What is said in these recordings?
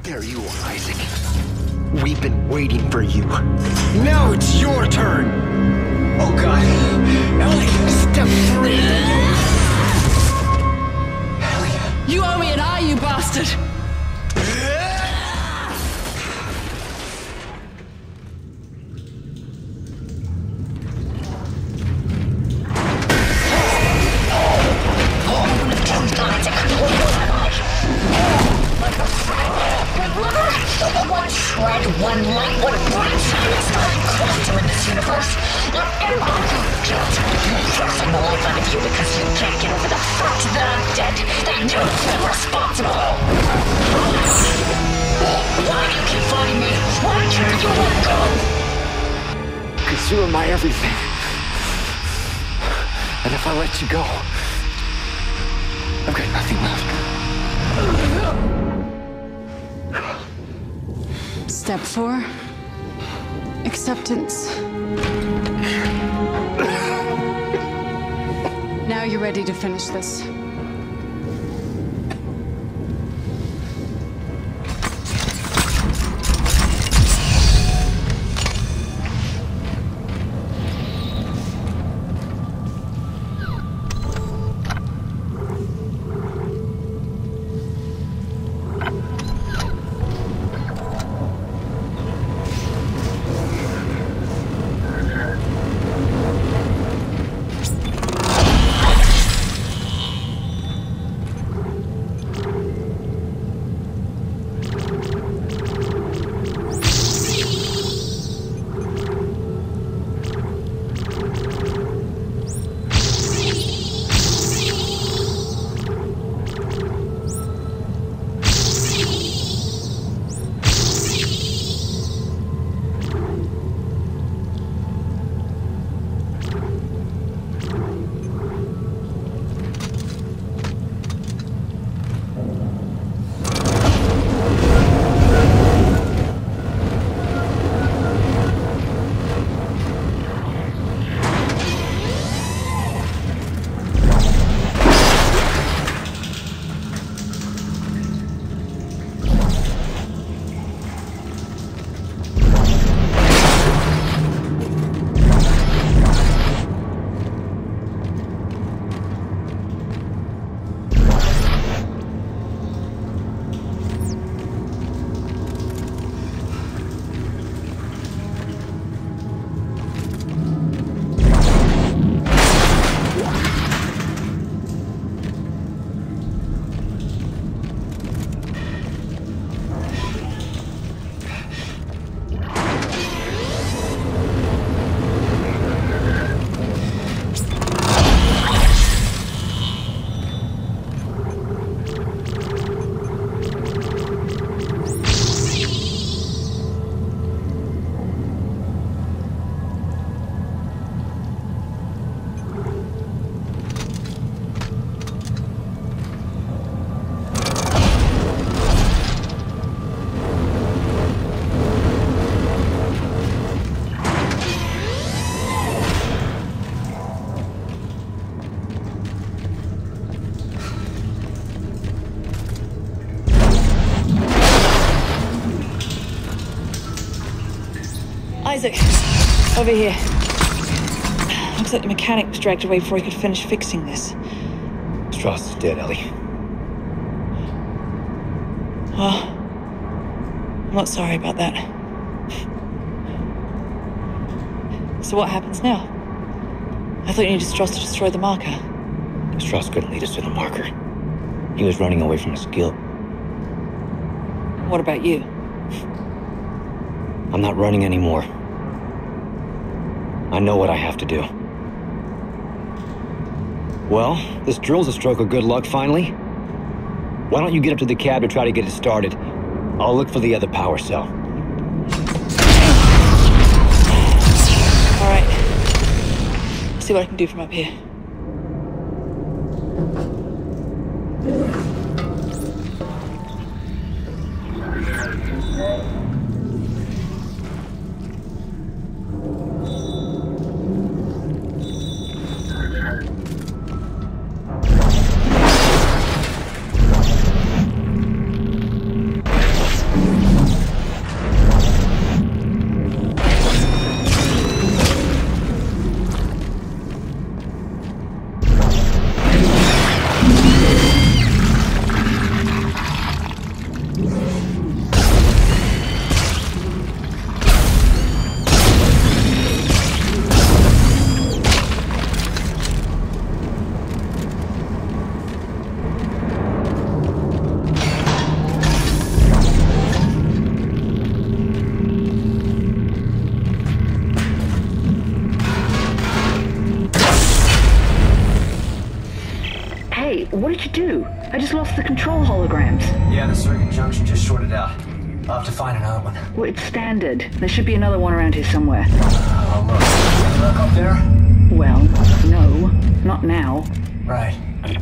There you are, Isaac. We've been waiting for you. Now it's your turn! Oh god. Ellie, step 3! Ellie. You owe me an eye, you bastard! One light, one bright, it's not quantum in this universe. You're forcing the life out of you because you can't get over the fact that I'm dead, that you've been responsible. Why do you keep fighting me? Why can't you let go? Because you are my everything. And if I let you go, I've got nothing left. Step 4. Acceptance. Now you're ready to finish this. Isaac, over here. Looks like the mechanic was dragged away before he could finish fixing this. Stross is dead, Ellie. Well, I'm not sorry about that. So what happens now? I thought you needed Stross to destroy the marker. Stross couldn't lead us to the marker. He was running away from his guilt. What about you? I'm not running anymore. I know what I have to do. Well, this drill's a stroke of good luck, finally. Why don't you get up to the cab to try to get it started? I'll look for the other power cell. All right. See what I can do from up here. I just lost the control holograms. Yeah, the circuit junction just shorted out. I'll have to find another one. Well, it's standard. There should be another one around here somewhere. Oh, look. Can you look up there? Well, no. Not now. Right.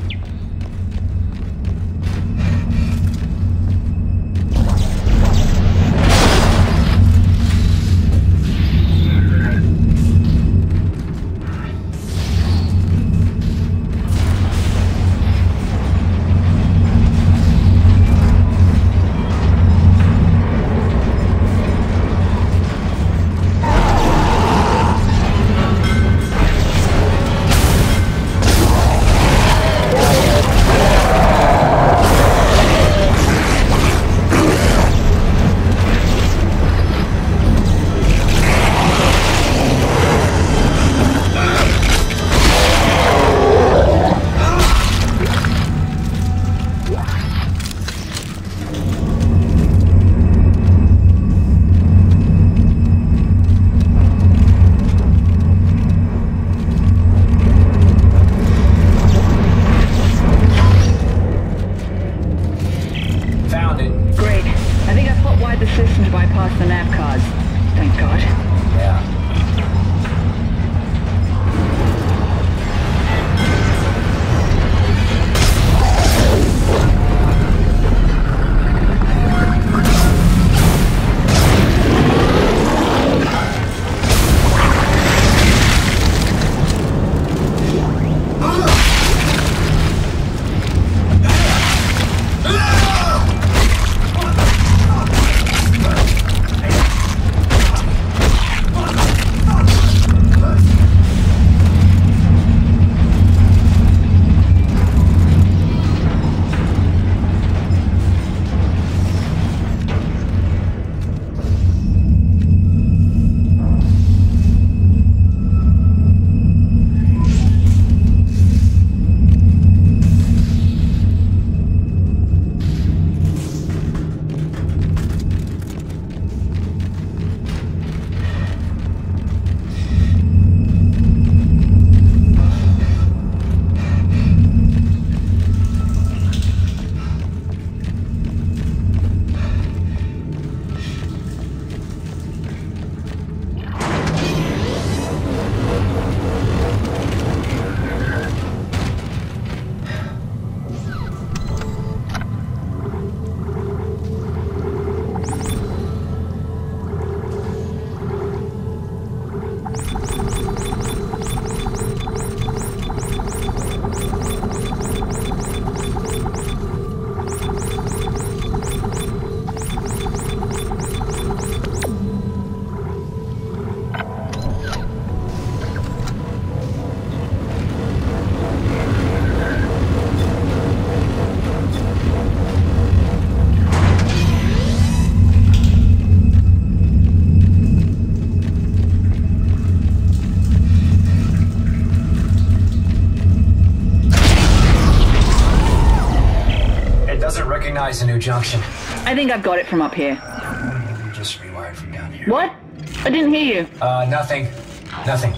Recognize a new junction. I think I've got it from up here. Maybe you just rewired from down here. What? I didn't hear you. Nothing. Nothing.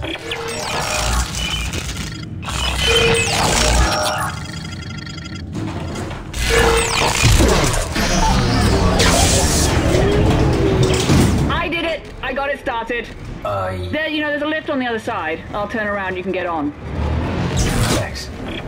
I did it! I got it started. There, there's a lift on the other side. I'll turn around, you can get on. Thanks.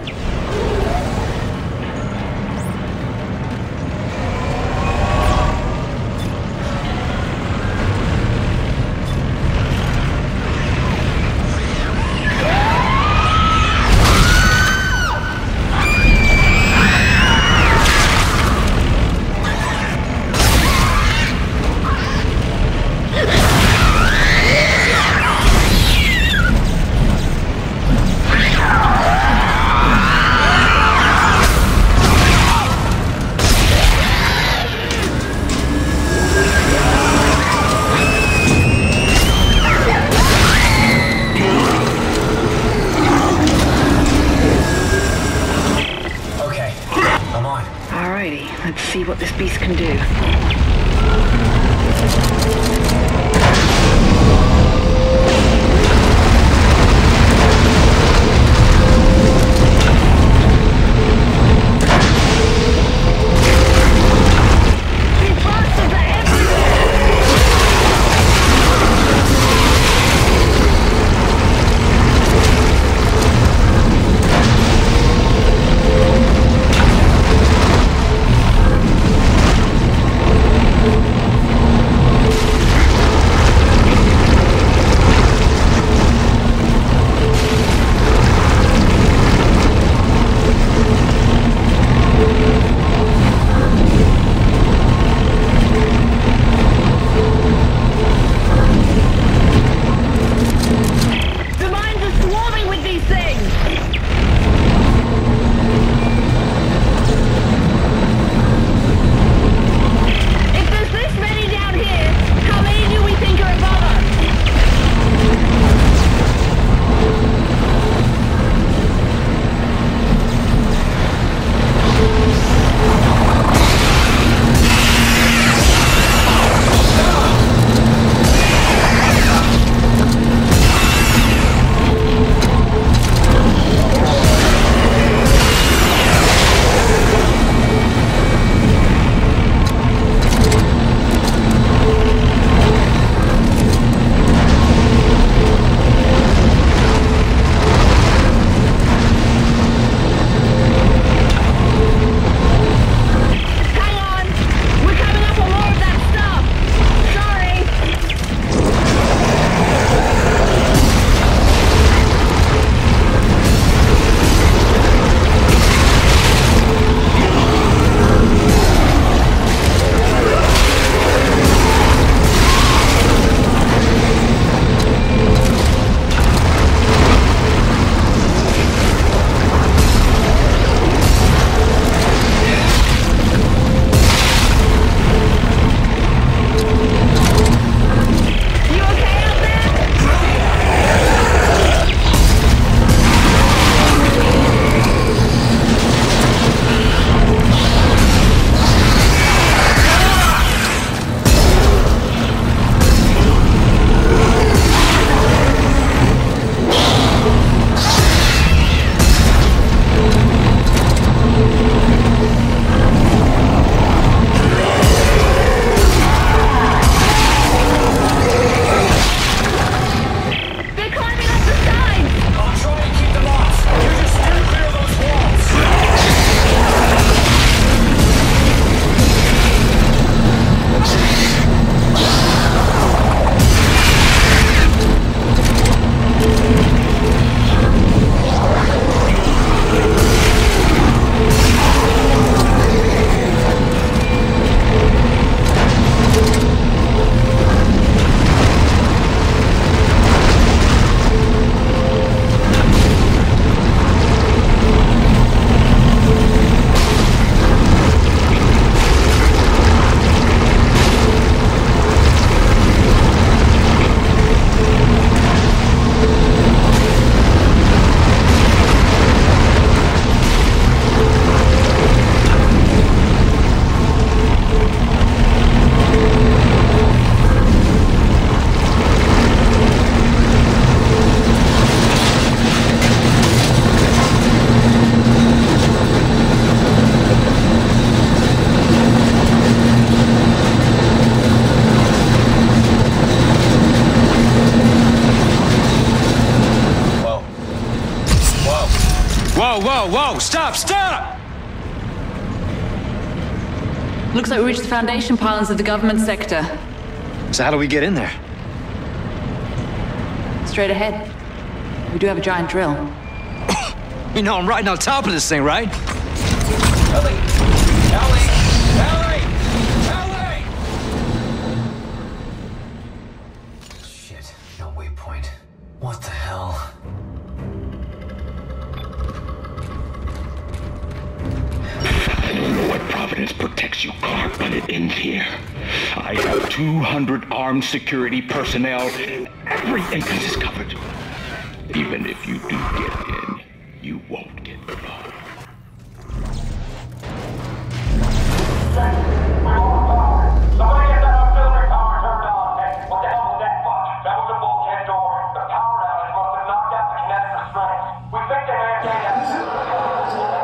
Let's see what this beast can do. Looks like we reached the foundation pylons of the government sector. So how do we get in there? Straight ahead. We do have a giant drill. You know, I'm riding on top of this thing, right? Ellie! Ellie! Ellie! Ellie! Shit, no waypoint. What the hell? I don't know what Providence protects you, Clark, but it ends here. I have 200 armed security personnel. Every entrance is covered. Even if you do get in, you won't get far. Somebody get that auxiliary power turned on. Hey, what the hell was that fuck? That was a bulkhead door. The power outage must have knocked out the kinetic restraints. We think they may have taken